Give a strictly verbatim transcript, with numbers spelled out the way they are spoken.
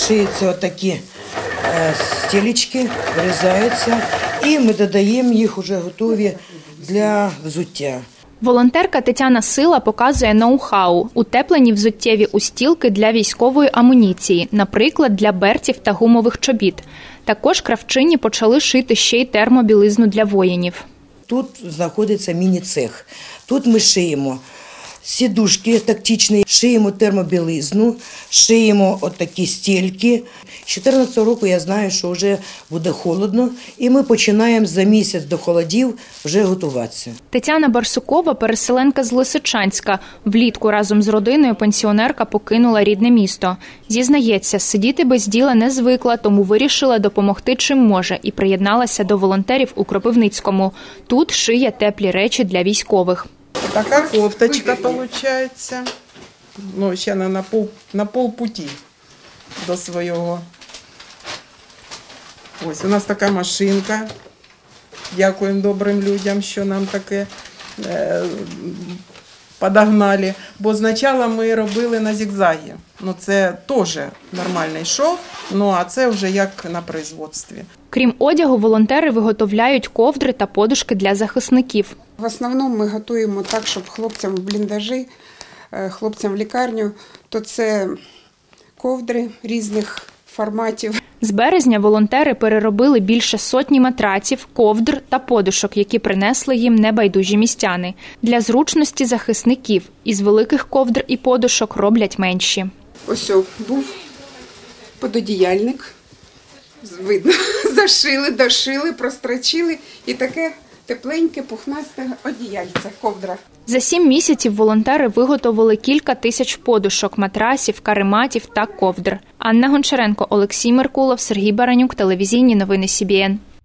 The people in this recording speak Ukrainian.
шиються отакі стілечки, вирізаються, і ми додаємо їх вже готові для взуття. Волонтерка Тетяна Сила показує ноу-хау – утеплені взуттєві устілки для військової амуніції, наприклад, для берців та гумових чобіт. Також кравчині почали шити ще й термобілизну для воїнів. Тут знаходиться міні-цех. Тут ми шиємо сідушки тактичні, шиємо термобілизну, шиємо отакі стільки. З чотирнадцятого року я знаю, що вже буде холодно, і ми починаємо за місяць до холодів вже готуватися. Тетяна Барсукова – переселенка з Лисичанська. Влітку разом з родиною пенсіонерка покинула рідне місто. Зізнається, сидіти без діла не звикла, тому вирішила допомогти чим може і приєдналася до волонтерів у Кропивницькому. Тут шиє теплі речі для військових. Така кофточка получается. Ну, ще на пол, на полпуті до свого. Ось у нас така машинка. Дякуємо добрим людям, що нам таке е, подогнали. Бо спочатку ми робили на зігзагі. Ну, це теж нормальний шов, ну, а це вже як на производстві. Крім одягу, волонтери виготовляють ковдри та подушки для захисників. В основному ми готуємо так, щоб хлопцям в бліндажі, хлопцям в лікарню, то це ковдри різних форматів. З березня волонтери переробили більше сотні матраців, ковдр та подушок, які принесли їм небайдужі містяни. Для зручності захисників із великих ковдр і подушок роблять менші. Ось був пододіяльник, видно, зашили, дошили, прострочили і таке тепленьке, пухнасте одіяльце, ковдра. За сім місяців волонтери виготовили кілька тисяч подушок, матрасів, карематів та ковдр. Анна Гончаренко, Олексій Меркулов, Сергій Баранюк, телевізійні новини Сі Бі Ен.